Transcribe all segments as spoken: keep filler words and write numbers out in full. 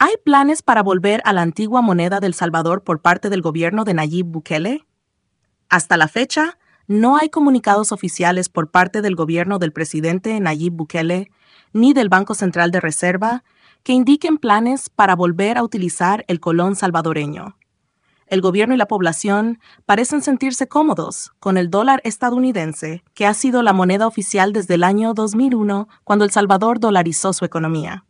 ¿Hay planes para volver a la antigua moneda del Salvador por parte del gobierno de Nayib Bukele? Hasta la fecha, no hay comunicados oficiales por parte del gobierno del presidente Nayib Bukele ni del Banco Central de Reserva que indiquen planes para volver a utilizar el colón salvadoreño. El gobierno y la población parecen sentirse cómodos con el dólar estadounidense, que ha sido la moneda oficial desde el año dos mil uno, cuando El Salvador dolarizó su economía.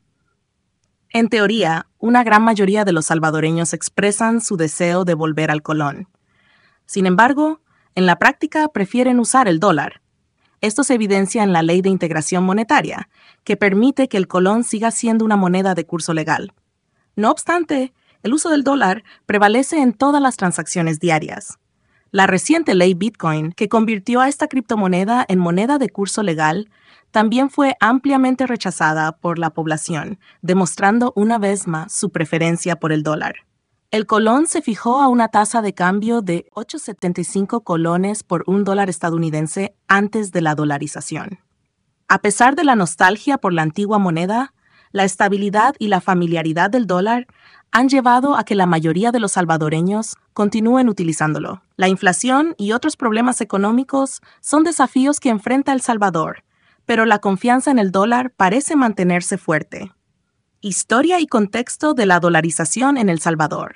En teoría, una gran mayoría de los salvadoreños expresan su deseo de volver al colón. Sin embargo, en la práctica prefieren usar el dólar. Esto se evidencia en la Ley de Integración Monetaria, que permite que el colón siga siendo una moneda de curso legal. No obstante, el uso del dólar prevalece en todas las transacciones diarias. La reciente ley Bitcoin, que convirtió a esta criptomoneda en moneda de curso legal, también fue ampliamente rechazada por la población, demostrando una vez más su preferencia por el dólar. El colón se fijó a una tasa de cambio de ocho punto setenta y cinco colones por un dólar estadounidense antes de la dolarización. A pesar de la nostalgia por la antigua moneda, la estabilidad y la familiaridad del dólar han llevado a que la mayoría de los salvadoreños continúen utilizándolo. La inflación y otros problemas económicos son desafíos que enfrenta El Salvador, pero la confianza en el dólar parece mantenerse fuerte. Historia y contexto de la dolarización en El Salvador.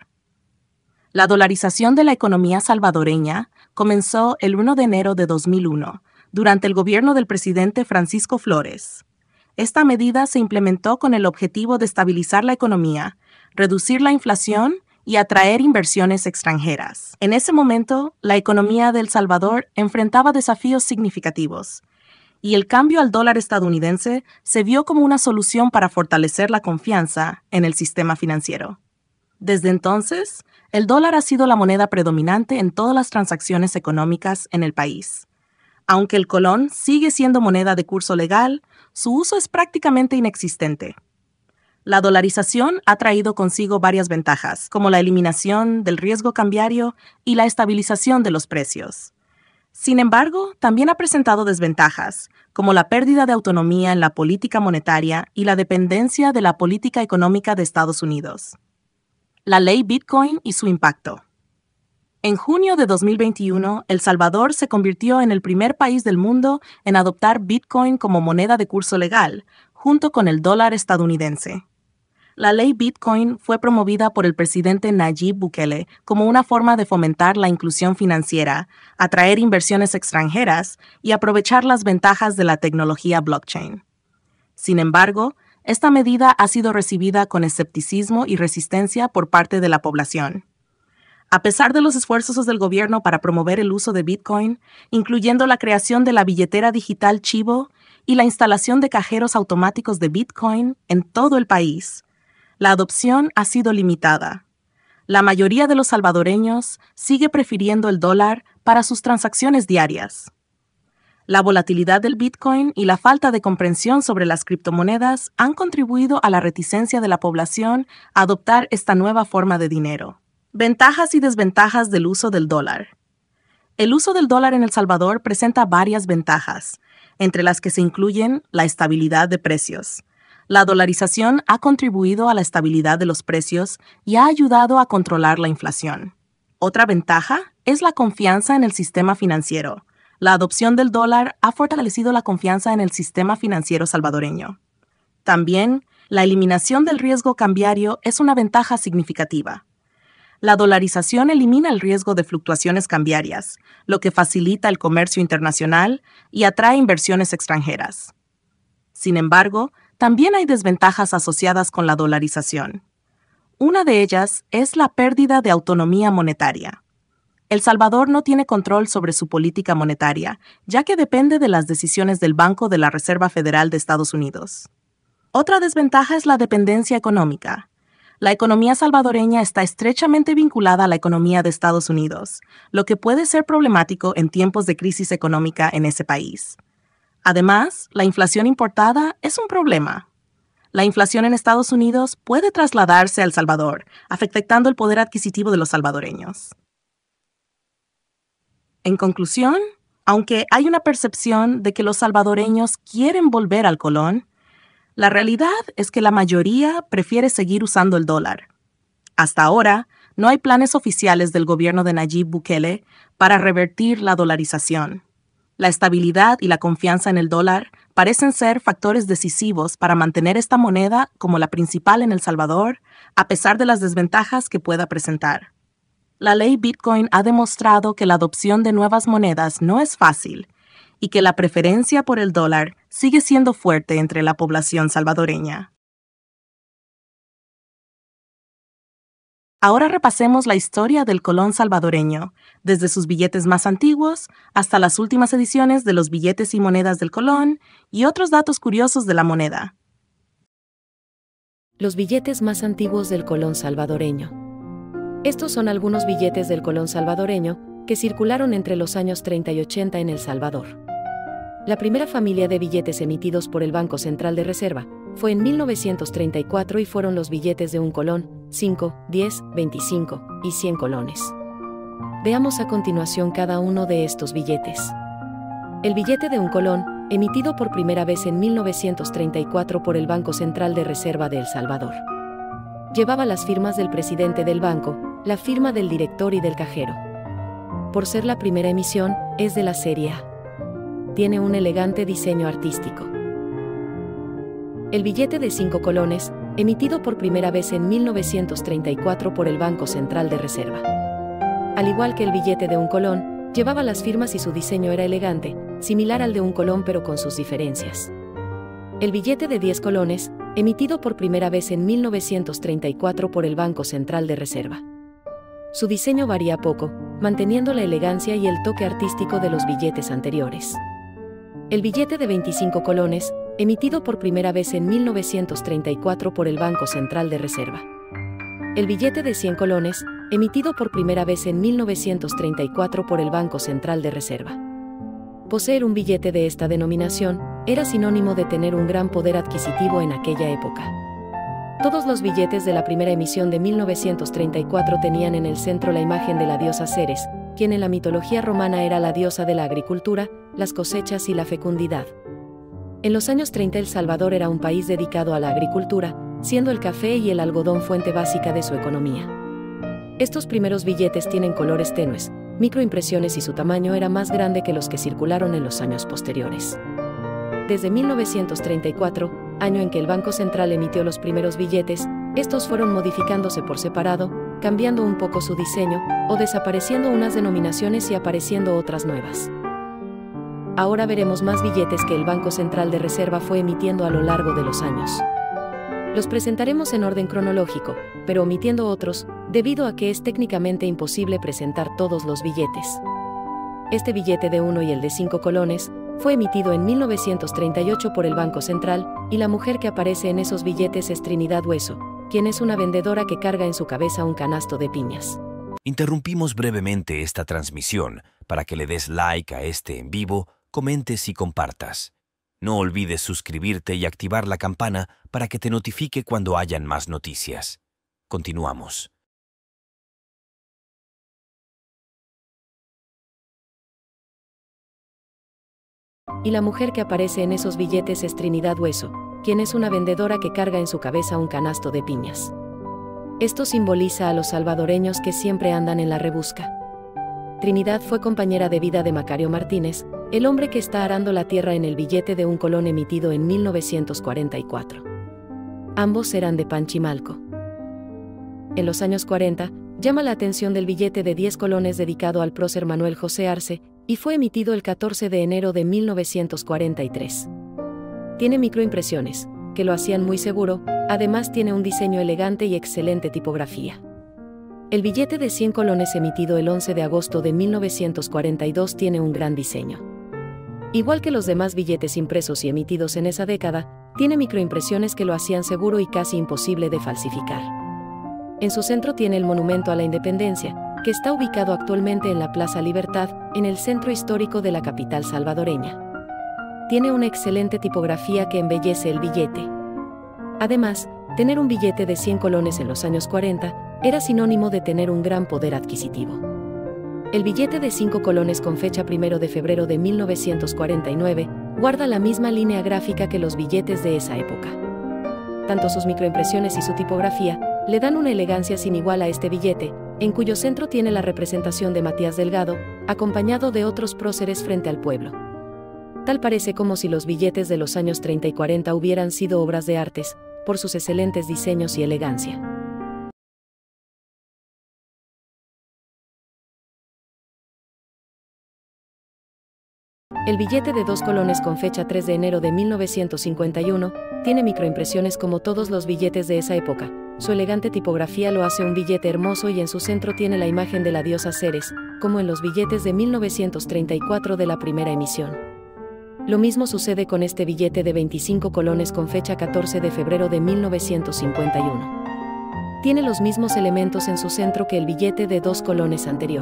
La dolarización de la economía salvadoreña comenzó el primero de enero de dos mil uno, durante el gobierno del presidente Francisco Flores. Esta medida se implementó con el objetivo de estabilizar la economía, reducir la inflación y atraer inversiones extranjeras. En ese momento, la economía de El Salvador enfrentaba desafíos significativos, y el cambio al dólar estadounidense se vio como una solución para fortalecer la confianza en el sistema financiero. Desde entonces, el dólar ha sido la moneda predominante en todas las transacciones económicas en el país. Aunque el colón sigue siendo moneda de curso legal, su uso es prácticamente inexistente. La dolarización ha traído consigo varias ventajas, como la eliminación del riesgo cambiario y la estabilización de los precios. Sin embargo, también ha presentado desventajas, como la pérdida de autonomía en la política monetaria y la dependencia de la política económica de Estados Unidos. La ley Bitcoin y su impacto. En junio de dos mil veintiuno, El Salvador se convirtió en el primer país del mundo en adoptar Bitcoin como moneda de curso legal, junto con el dólar estadounidense. La ley Bitcoin fue promovida por el presidente Nayib Bukele como una forma de fomentar la inclusión financiera, atraer inversiones extranjeras y aprovechar las ventajas de la tecnología blockchain. Sin embargo, esta medida ha sido recibida con escepticismo y resistencia por parte de la población. A pesar de los esfuerzos del gobierno para promover el uso de Bitcoin, incluyendo la creación de la billetera digital Chivo y la instalación de cajeros automáticos de Bitcoin en todo el país, la adopción ha sido limitada. La mayoría de los salvadoreños sigue prefiriendo el dólar para sus transacciones diarias. La volatilidad del Bitcoin y la falta de comprensión sobre las criptomonedas han contribuido a la reticencia de la población a adoptar esta nueva forma de dinero. Ventajas y desventajas del uso del dólar. El uso del dólar en El Salvador presenta varias ventajas, entre las que se incluyen la estabilidad de precios. La dolarización ha contribuido a la estabilidad de los precios y ha ayudado a controlar la inflación. Otra ventaja es la confianza en el sistema financiero. La adopción del dólar ha fortalecido la confianza en el sistema financiero salvadoreño. También, la eliminación del riesgo cambiario es una ventaja significativa. La dolarización elimina el riesgo de fluctuaciones cambiarias, lo que facilita el comercio internacional y atrae inversiones extranjeras. Sin embargo, también hay desventajas asociadas con la dolarización. Una de ellas es la pérdida de autonomía monetaria. El Salvador no tiene control sobre su política monetaria, ya que depende de las decisiones del Banco de la Reserva Federal de Estados Unidos. Otra desventaja es la dependencia económica. La economía salvadoreña está estrechamente vinculada a la economía de Estados Unidos, lo que puede ser problemático en tiempos de crisis económica en ese país. Además, la inflación importada es un problema. La inflación en Estados Unidos puede trasladarse a El Salvador, afectando el poder adquisitivo de los salvadoreños. En conclusión, aunque hay una percepción de que los salvadoreños quieren volver al colón, La realidad es que la mayoría prefiere seguir usando el dólar. Hasta ahora, no hay planes oficiales del gobierno de Nayib Bukele para revertir la dolarización. La estabilidad y la confianza en el dólar parecen ser factores decisivos para mantener esta moneda como la principal en El Salvador, a pesar de las desventajas que pueda presentar. La ley Bitcoin ha demostrado que la adopción de nuevas monedas no es fácil y que la preferencia por el dólar sigue siendo fuerte entre la población salvadoreña. Ahora repasemos la historia del colón salvadoreño, desde sus billetes más antiguos hasta las últimas ediciones de los billetes y monedas del colón y otros datos curiosos de la moneda. Los billetes más antiguos del colón salvadoreño. Estos son algunos billetes del colón salvadoreño que circularon entre los años treinta y ochenta en El Salvador. La primera familia de billetes emitidos por el Banco Central de Reserva fue en mil novecientos treinta y cuatro y fueron los billetes de un colón, cinco, diez, veinticinco y cien colones. Veamos a continuación cada uno de estos billetes. El billete de un colón, emitido por primera vez en mil novecientos treinta y cuatro por el Banco Central de Reserva de El Salvador. Llevaba las firmas del presidente del banco, la firma del director y del cajero. Por ser la primera emisión, es de la serie A. Tiene un elegante diseño artístico. El billete de cinco colones, emitido por primera vez en mil novecientos treinta y cuatro por el Banco Central de Reserva. Al igual que el billete de un colón, llevaba las firmas y su diseño era elegante, similar al de un colón pero con sus diferencias. El billete de diez colones, emitido por primera vez en mil novecientos treinta y cuatro por el Banco Central de Reserva. Su diseño varía poco, manteniendo la elegancia y el toque artístico de los billetes anteriores. El billete de veinticinco colones, emitido por primera vez en mil novecientos treinta y cuatro por el Banco Central de Reserva. El billete de cien colones, emitido por primera vez en mil novecientos treinta y cuatro por el Banco Central de Reserva. Poseer un billete de esta denominación era sinónimo de tener un gran poder adquisitivo en aquella época. Todos los billetes de la primera emisión de mil novecientos treinta y cuatro tenían en el centro la imagen de la diosa Ceres, quien en la mitología romana era la diosa de la agricultura, las cosechas y la fecundidad. En los años treinta El Salvador era un país dedicado a la agricultura, siendo el café y el algodón fuente básica de su economía. Estos primeros billetes tienen colores tenues, microimpresiones y su tamaño era más grande que los que circularon en los años posteriores. Desde mil novecientos treinta y cuatro, año en que el Banco Central emitió los primeros billetes, estos fueron modificándose por separado, cambiando un poco su diseño, o desapareciendo unas denominaciones y apareciendo otras nuevas. Ahora veremos más billetes que el Banco Central de Reserva fue emitiendo a lo largo de los años. Los presentaremos en orden cronológico, pero omitiendo otros, debido a que es técnicamente imposible presentar todos los billetes. Este billete de uno y el de cinco colones fue emitido en mil novecientos treinta y ocho por el Banco Central, y la mujer que aparece en esos billetes es Trinidad Hueso, quien es una vendedora que carga en su cabeza un canasto de piñas. Interrumpimos brevemente esta transmisión para que le des like a este en vivo, comentes y compartas. No olvides suscribirte y activar la campana para que te notifique cuando hayan más noticias. Continuamos. Y la mujer que aparece en esos billetes es Trinidad Hueso, quien es una vendedora que carga en su cabeza un canasto de piñas. Esto simboliza a los salvadoreños que siempre andan en la rebusca. Trinidad fue compañera de vida de Macario Martínez, el hombre que está arando la tierra en el billete de un colón emitido en mil novecientos cuarenta y cuatro. Ambos eran de Panchimalco. En los años cuarenta, llama la atención del billete de diez colones dedicado al prócer Manuel José Arce, y fue emitido el catorce de enero de mil novecientos cuarenta y tres. Tiene microimpresiones, que lo hacían muy seguro, además tiene un diseño elegante y excelente tipografía. El billete de cien colones emitido el once de agosto de mil novecientos cuarenta y dos tiene un gran diseño. Igual que los demás billetes impresos y emitidos en esa década, tiene microimpresiones que lo hacían seguro y casi imposible de falsificar. En su centro tiene el Monumento a la Independencia, que está ubicado actualmente en la Plaza Libertad, en el centro histórico de la capital salvadoreña. Tiene una excelente tipografía que embellece el billete. Además, tener un billete de cien colones en los años cuarenta era sinónimo de tener un gran poder adquisitivo. El billete de cinco colones con fecha primero de febrero de mil novecientos cuarenta y nueve guarda la misma línea gráfica que los billetes de esa época. tanto sus microimpresiones y su tipografía, le dan una elegancia sin igual a este billete, en cuyo centro tiene la representación de Matías Delgado, acompañado de otros próceres frente al pueblo. Tal parece como si los billetes de los años treinta y cuarenta hubieran sido obras de artes, por sus excelentes diseños y elegancia. El billete de dos colones con fecha tres de enero de mil novecientos cincuenta y uno tiene microimpresiones como todos los billetes de esa época. Su elegante tipografía lo hace un billete hermoso y en su centro tiene la imagen de la diosa Ceres, como en los billetes de mil novecientos treinta y cuatro de la primera emisión. Lo mismo sucede con este billete de veinticinco colones con fecha catorce de febrero de mil novecientos cincuenta y uno. Tiene los mismos elementos en su centro que el billete de dos colones anterior.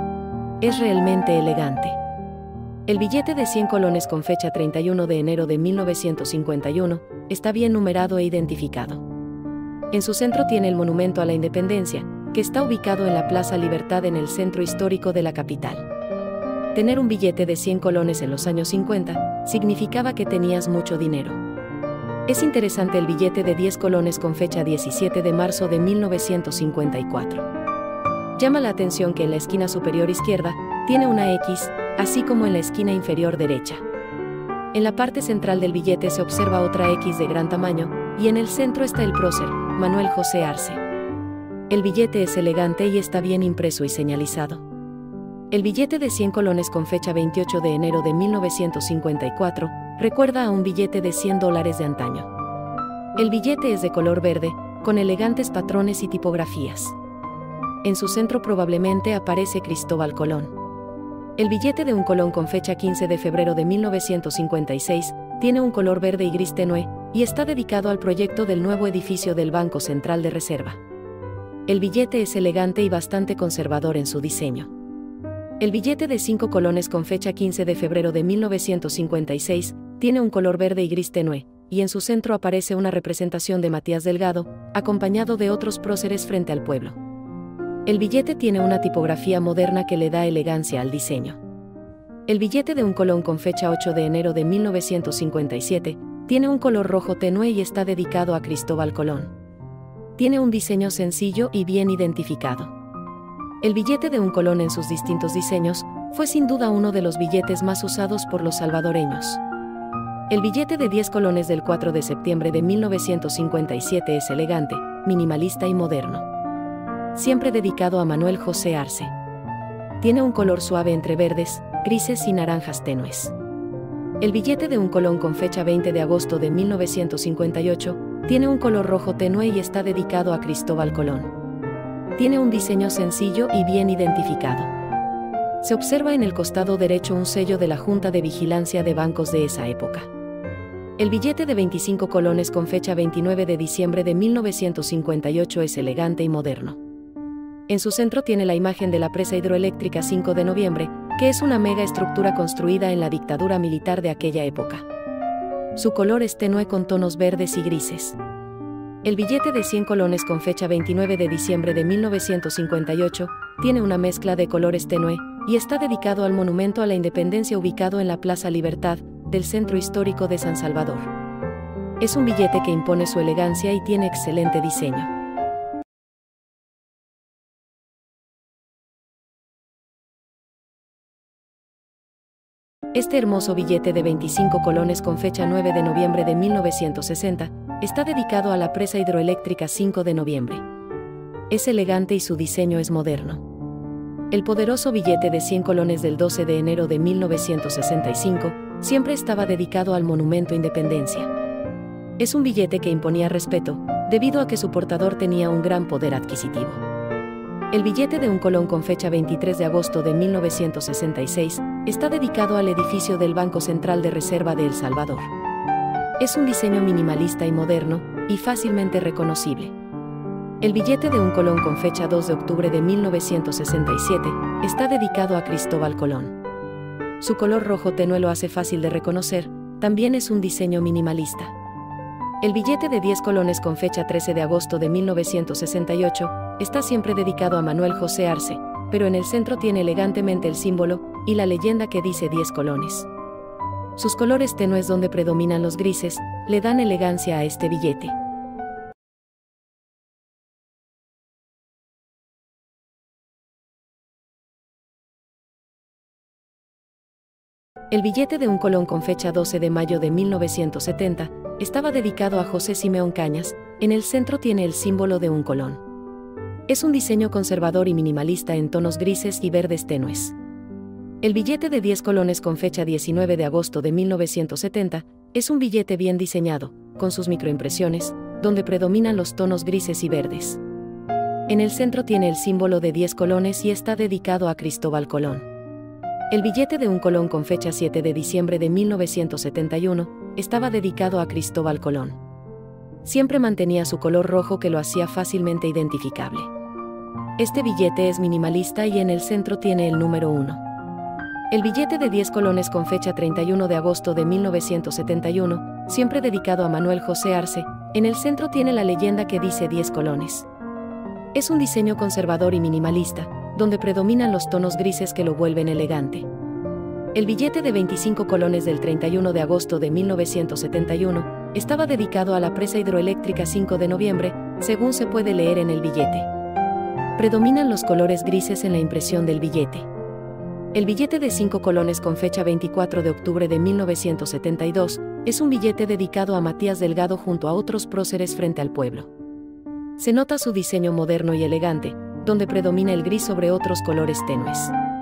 Es realmente elegante. El billete de cien colones con fecha treinta y uno de enero de mil novecientos cincuenta y uno está bien numerado e identificado. En su centro tiene el Monumento a la Independencia, que está ubicado en la Plaza Libertad en el centro histórico de la capital. Tener un billete de cien colones en los años cincuenta significaba que tenías mucho dinero. Es interesante el billete de diez colones con fecha diecisiete de marzo de mil novecientos cincuenta y cuatro. Llama la atención que en la esquina superior izquierda tiene una X, así como en la esquina inferior derecha. En la parte central del billete se observa otra X de gran tamaño, y en el centro está el prócer, Manuel José Arce. El billete es elegante y está bien impreso y señalizado. El billete de cien colones con fecha veintiocho de enero de mil novecientos cincuenta y cuatro recuerda a un billete de cien dólares de antaño. El billete es de color verde, con elegantes patrones y tipografías. En su centro probablemente aparece Cristóbal Colón. El billete de un colón con fecha quince de febrero de mil novecientos cincuenta y seis tiene un color verde y gris tenue, y está dedicado al proyecto del nuevo edificio del Banco Central de Reserva. El billete es elegante y bastante conservador en su diseño. El billete de cinco colones con fecha quince de febrero de mil novecientos cincuenta y seis tiene un color verde y gris tenue, y en su centro aparece una representación de Matías Delgado, acompañado de otros próceres frente al pueblo. El billete tiene una tipografía moderna que le da elegancia al diseño. El billete de un colón con fecha ocho de enero de mil novecientos cincuenta y siete tiene un color rojo tenue y está dedicado a Cristóbal Colón. Tiene un diseño sencillo y bien identificado. El billete de un colón en sus distintos diseños fue sin duda uno de los billetes más usados por los salvadoreños. El billete de diez colones del cuatro de septiembre de mil novecientos cincuenta y siete es elegante, minimalista y moderno. Siempre dedicado a Manuel José Arce. Tiene un color suave entre verdes, grises y naranjas tenues. El billete de un colón con fecha veinte de agosto de mil novecientos cincuenta y ocho tiene un color rojo tenue y está dedicado a Cristóbal Colón. Tiene un diseño sencillo y bien identificado. Se observa en el costado derecho un sello de la Junta de Vigilancia de Bancos de esa época. El billete de veinticinco colones con fecha veintinueve de diciembre de mil novecientos cincuenta y ocho es elegante y moderno. En su centro tiene la imagen de la presa hidroeléctrica cinco de noviembre, que es una mega estructura construida en la dictadura militar de aquella época. Su color es tenue con tonos verdes y grises. El billete de cien colones con fecha veintinueve de diciembre de mil novecientos cincuenta y ocho tiene una mezcla de colores tenue y está dedicado al Monumento a la Independencia ubicado en la Plaza Libertad del centro histórico de San Salvador. Es un billete que impone su elegancia y tiene excelente diseño. Este hermoso billete de veinticinco colones con fecha nueve de noviembre de mil novecientos sesenta está dedicado a la presa hidroeléctrica cinco de noviembre. Es elegante y su diseño es moderno. El poderoso billete de cien colones del doce de enero de mil novecientos sesenta y cinco siempre estaba dedicado al Monumento Independencia. Es un billete que imponía respeto, debido a que su portador tenía un gran poder adquisitivo. El billete de un colón con fecha veintitrés de agosto de mil novecientos sesenta y seis está dedicado al edificio del Banco Central de Reserva de El Salvador. Es un diseño minimalista y moderno, y fácilmente reconocible. El billete de un colón con fecha dos de octubre de mil novecientos sesenta y siete está dedicado a Cristóbal Colón. Su color rojo tenue lo hace fácil de reconocer, también es un diseño minimalista. El billete de diez colones con fecha trece de agosto de mil novecientos sesenta y ocho está siempre dedicado a Manuel José Arce, pero en el centro tiene elegantemente el símbolo y la leyenda que dice diez colones. Sus colores tenues donde predominan los grises le dan elegancia a este billete. El billete de un colón con fecha doce de mayo de mil novecientos setenta estaba dedicado a José Simeón Cañas. En el centro tiene el símbolo de un colón. Es un diseño conservador y minimalista en tonos grises y verdes tenues. El billete de diez colones con fecha diecinueve de agosto de mil novecientos setenta es un billete bien diseñado, con sus microimpresiones, donde predominan los tonos grises y verdes. En el centro tiene el símbolo de diez colones y está dedicado a Cristóbal Colón. El billete de un colón con fecha siete de diciembre de mil novecientos setenta y uno estaba dedicado a Cristóbal Colón. Siempre mantenía su color rojo que lo hacía fácilmente identificable. Este billete es minimalista y en el centro tiene el número uno. El billete de diez colones con fecha treinta y uno de agosto de mil novecientos setenta y uno, siempre dedicado a Manuel José Arce, en el centro tiene la leyenda que dice diez colones. Es un diseño conservador y minimalista, donde predominan los tonos grises que lo vuelven elegante. El billete de veinticinco colones del treinta y uno de agosto de mil novecientos setenta y uno estaba dedicado a la presa hidroeléctrica cinco de noviembre, según se puede leer en el billete. Predominan los colores grises en la impresión del billete. El billete de cinco colones con fecha veinticuatro de octubre de mil novecientos setenta y dos es un billete dedicado a Matías Delgado junto a otros próceres frente al pueblo. Se nota su diseño moderno y elegante, donde predomina el gris sobre otros colores tenues.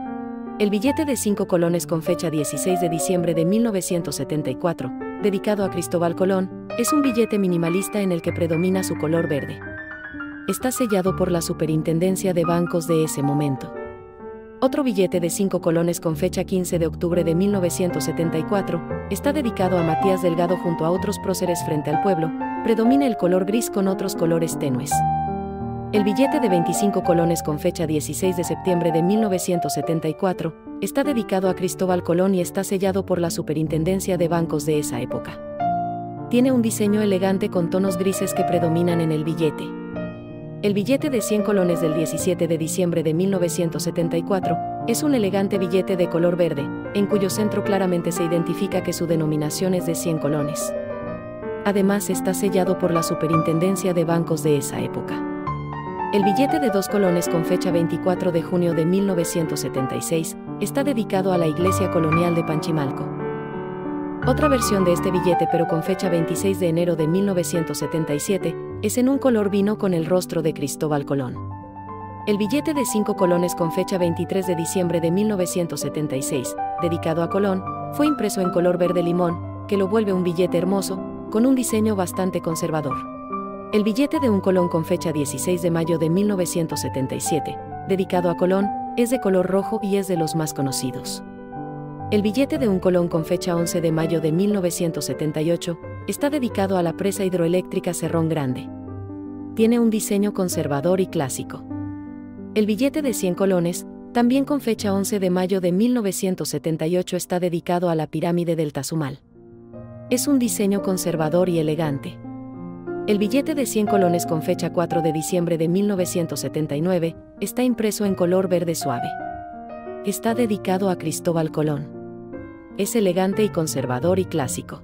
El billete de cinco colones con fecha dieciséis de diciembre de mil novecientos setenta y cuatro, dedicado a Cristóbal Colón, es un billete minimalista en el que predomina su color verde. Está sellado por la Superintendencia de Bancos de ese momento. Otro billete de cinco colones con fecha quince de octubre de mil novecientos setenta y cuatro está dedicado a Matías Delgado junto a otros próceres frente al pueblo, predomina el color gris con otros colores tenues. El billete de veinticinco colones con fecha dieciséis de septiembre de mil novecientos setenta y cuatro está dedicado a Cristóbal Colón y está sellado por la Superintendencia de Bancos de esa época. Tiene un diseño elegante con tonos grises que predominan en el billete. El billete de cien colones del diecisiete de diciembre de mil novecientos setenta y cuatro es un elegante billete de color verde, en cuyo centro claramente se identifica que su denominación es de cien colones. Además está sellado por la Superintendencia de Bancos de esa época. El billete de dos colones con fecha veinticuatro de junio de mil novecientos setenta y seis está dedicado a la Iglesia Colonial de Panchimalco. Otra versión de este billete, pero con fecha veintiséis de enero de mil novecientos setenta y siete, es en un color vino con el rostro de Cristóbal Colón. El billete de cinco colones con fecha veintitrés de diciembre de mil novecientos setenta y seis, dedicado a Colón, fue impreso en color verde limón, que lo vuelve un billete hermoso, con un diseño bastante conservador. El billete de un colón con fecha dieciséis de mayo de mil novecientos setenta y siete, dedicado a Colón, es de color rojo y es de los más conocidos. El billete de un colón con fecha once de mayo de mil novecientos setenta y ocho está dedicado a la presa hidroeléctrica Cerrón Grande. Tiene un diseño conservador y clásico. El billete de cien colones, también con fecha once de mayo de mil novecientos setenta y ocho, está dedicado a la pirámide del Tazumal. Es un diseño conservador y elegante. El billete de cien colones con fecha cuatro de diciembre de mil novecientos setenta y nueve está impreso en color verde suave. Está dedicado a Cristóbal Colón. Es elegante y conservador y clásico.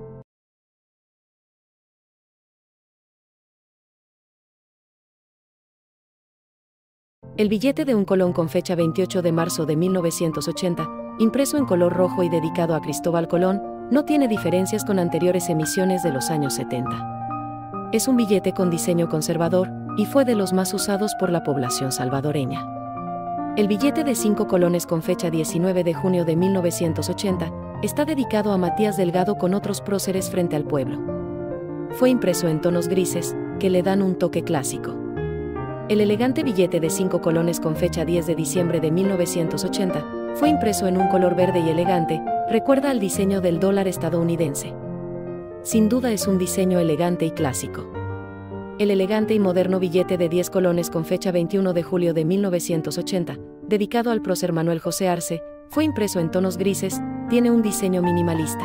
El billete de un colón con fecha veintiocho de marzo de mil novecientos ochenta, impreso en color rojo y dedicado a Cristóbal Colón, no tiene diferencias con anteriores emisiones de los años setenta. Es un billete con diseño conservador, y fue de los más usados por la población salvadoreña. El billete de cinco colones con fecha diecinueve de junio de mil novecientos ochenta está dedicado a Matías Delgado con otros próceres frente al pueblo. Fue impreso en tonos grises, que le dan un toque clásico. El elegante billete de cinco colones con fecha diez de diciembre de mil novecientos ochenta fue impreso en un color verde y elegante, recuerda al diseño del dólar estadounidense. Sin duda es un diseño elegante y clásico. El elegante y moderno billete de diez colones con fecha veintiuno de julio de mil novecientos ochenta, dedicado al prócer Manuel José Arce, fue impreso en tonos grises, tiene un diseño minimalista.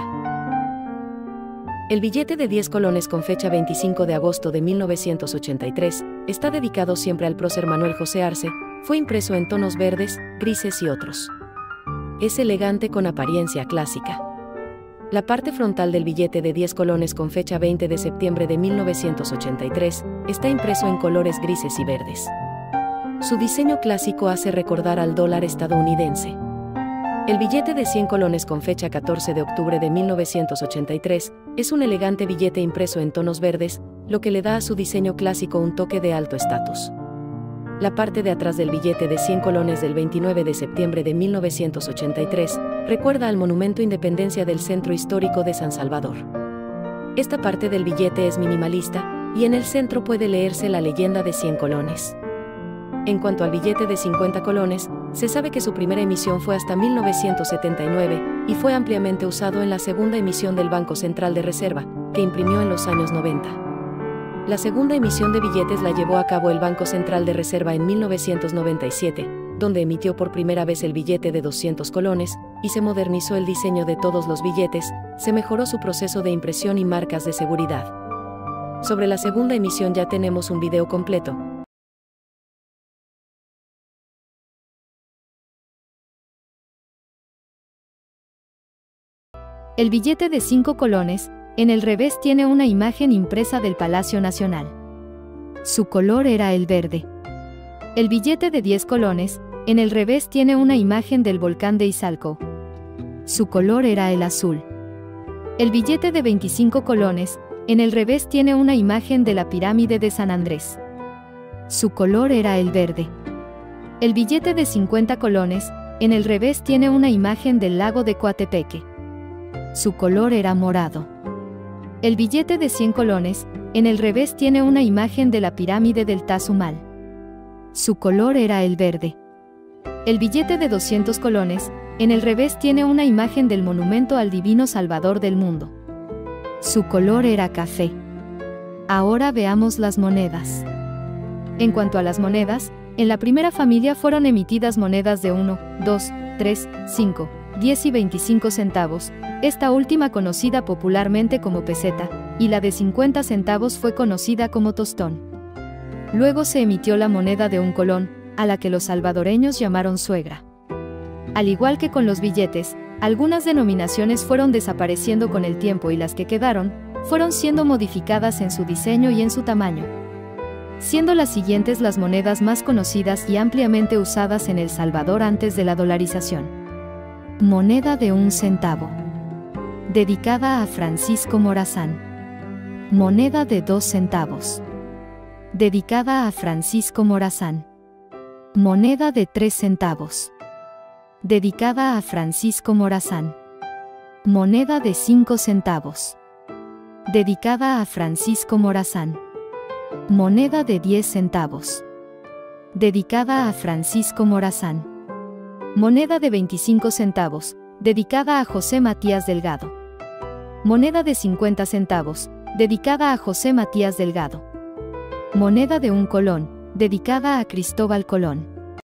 El billete de diez colones con fecha veinticinco de agosto de mil novecientos ochenta y tres, está dedicado siempre al prócer Manuel José Arce, fue impreso en tonos verdes, grises y otros. Es elegante con apariencia clásica. La parte frontal del billete de diez colones con fecha veinte de septiembre de mil novecientos ochenta y tres está impreso en colores grises y verdes. Su diseño clásico hace recordar al dólar estadounidense. El billete de cien colones con fecha catorce de octubre de mil novecientos ochenta y tres es un elegante billete impreso en tonos verdes, lo que le da a su diseño clásico un toque de alto estatus. La parte de atrás del billete de cien colones del veintinueve de septiembre de mil novecientos ochenta y tres recuerda al Monumento Independencia del Centro Histórico de San Salvador. Esta parte del billete es minimalista, y en el centro puede leerse la leyenda de cien colones. En cuanto al billete de cincuenta colones, se sabe que su primera emisión fue hasta mil novecientos setenta y nueve y fue ampliamente usado en la segunda emisión del Banco Central de Reserva, que imprimió en los años noventa. La segunda emisión de billetes la llevó a cabo el Banco Central de Reserva en mil novecientos noventa y siete, donde emitió por primera vez el billete de doscientos colones, y se modernizó el diseño de todos los billetes, se mejoró su proceso de impresión y marcas de seguridad. Sobre la segunda emisión ya tenemos un video completo. El billete de cinco colones, en el revés tiene una imagen impresa del Palacio Nacional. Su color era el verde. El billete de diez colones, en el revés tiene una imagen del volcán de Izalco. Su color era el azul. El billete de veinticinco colones, en el revés tiene una imagen de la pirámide de San Andrés. Su color era el verde. El billete de cincuenta colones, en el revés tiene una imagen del lago de Coatepeque. Su color era morado. El billete de cien colones, en el revés tiene una imagen de la pirámide del Tazumal. Su color era el verde. El billete de doscientos colones, en el revés tiene una imagen del monumento al Divino Salvador del mundo. Su color era café. Ahora veamos las monedas. En cuanto a las monedas, en la primera familia fueron emitidas monedas de uno, dos, tres, cinco, diez y veinticinco centavos, esta última conocida popularmente como peseta, y la de cincuenta centavos fue conocida como tostón. Luego se emitió la moneda de un colón, a la que los salvadoreños llamaron suegra. Al igual que con los billetes, algunas denominaciones fueron desapareciendo con el tiempo y las que quedaron, fueron siendo modificadas en su diseño y en su tamaño, siendo las siguientes las monedas más conocidas y ampliamente usadas en El Salvador antes de la dolarización. Moneda de un centavo, dedicada a Francisco Morazán. Moneda de dos centavos, dedicada a Francisco Morazán. Moneda de tres centavos, dedicada a Francisco Morazán. Moneda de cinco centavos, dedicada a Francisco Morazán. Moneda de diez centavos, dedicada a Francisco Morazán. Moneda de veinticinco centavos, dedicada a José Matías Delgado. Moneda de cincuenta centavos, dedicada a José Matías Delgado. Moneda de un colón, dedicada a Cristóbal Colón.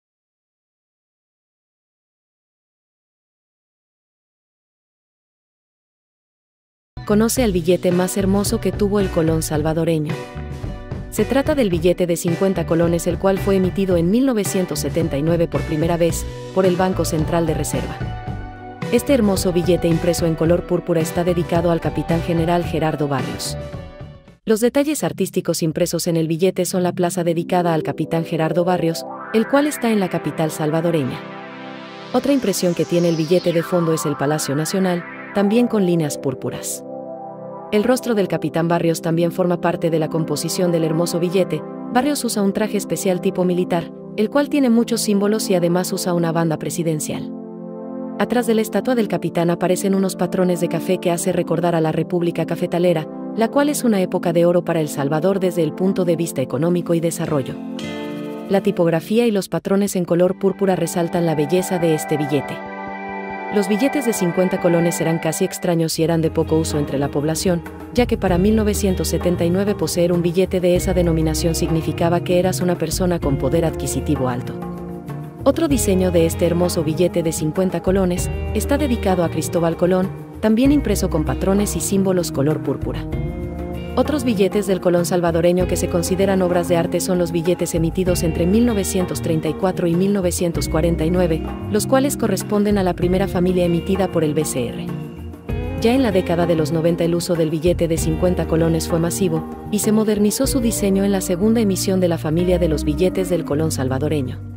Conoce al billete más hermoso que tuvo el colón salvadoreño. Se trata del billete de cincuenta colones, el cual fue emitido en mil novecientos setenta y nueve por primera vez por el Banco Central de Reserva. Este hermoso billete impreso en color púrpura está dedicado al capitán general Gerardo Barrios. Los detalles artísticos impresos en el billete son la plaza dedicada al capitán Gerardo Barrios, el cual está en la capital salvadoreña. Otra impresión que tiene el billete de fondo es el Palacio Nacional, también con líneas púrpuras. El rostro del capitán Barrios también forma parte de la composición del hermoso billete. Barrios usa un traje especial tipo militar, el cual tiene muchos símbolos y además usa una banda presidencial. Atrás de la estatua del capitán aparecen unos patrones de café que hace recordar a la República Cafetalera, la cual es una época de oro para El Salvador desde el punto de vista económico y desarrollo. La tipografía y los patrones en color púrpura resaltan la belleza de este billete. Los billetes de cincuenta colones eran casi extraños y eran de poco uso entre la población, ya que para mil novecientos setenta y nueve poseer un billete de esa denominación significaba que eras una persona con poder adquisitivo alto. Otro diseño de este hermoso billete de cincuenta colones está dedicado a Cristóbal Colón, también impreso con patrones y símbolos color púrpura. Otros billetes del colón salvadoreño que se consideran obras de arte son los billetes emitidos entre mil novecientos treinta y cuatro y mil novecientos cuarenta y nueve, los cuales corresponden a la primera familia emitida por el B C R. Ya en la década de los noventa el uso del billete de cincuenta colones fue masivo, y se modernizó su diseño en la segunda emisión de la familia de los billetes del colón salvadoreño.